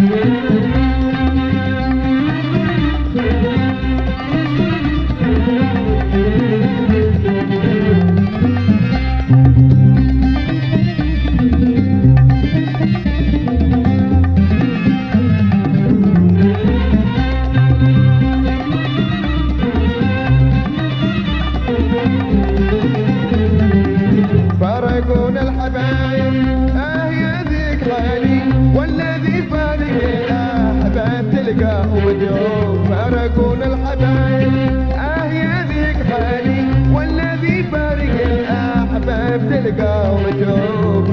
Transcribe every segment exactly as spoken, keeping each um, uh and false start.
فارقونا الحبايب اه يا ذيك غالي، والذي فارق الاحباب تلقاه مجروب. فارقونا الحبايب اه يا ذيك غالي، والذي فارق الاحباب تلقاه مجروب.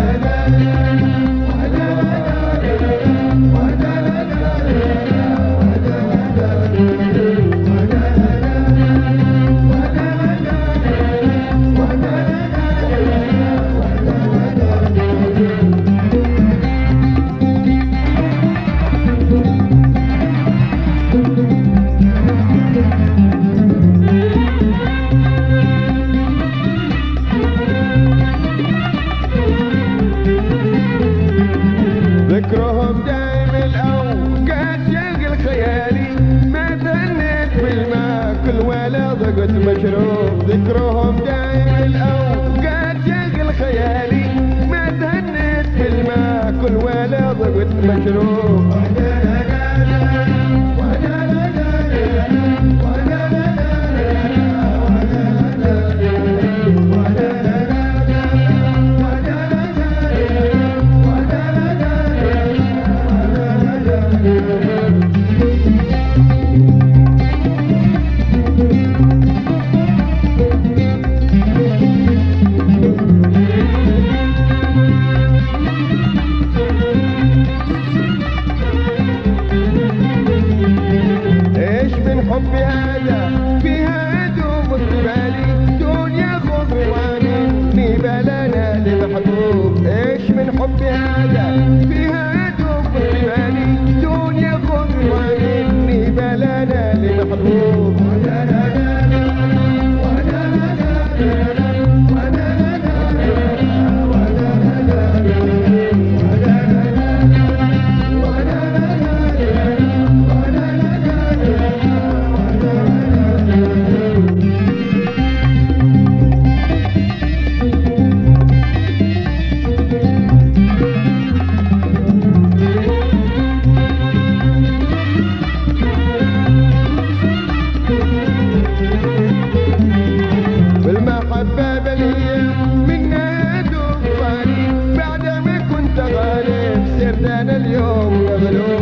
ذكرهم دايم الأوقات شغل خيالي، ما تهنيت في الماكل ولا ضقت مشروب. ذكرهم دايم الأوقات شغل خيالي، ما تهنيت في الماكل ولا ضقت مشروب. حبي هذا فيها دوب بالي، دنيا خضرواني بلانا لمحبوب. ايش من حبي هذا فيها دوب بالي، دنيا خضرواني بلانا لمحبوب. بالمحبة بلية منها دوب فاني، بعد ما كنت غالب صرت أنا اليوم مغلوب.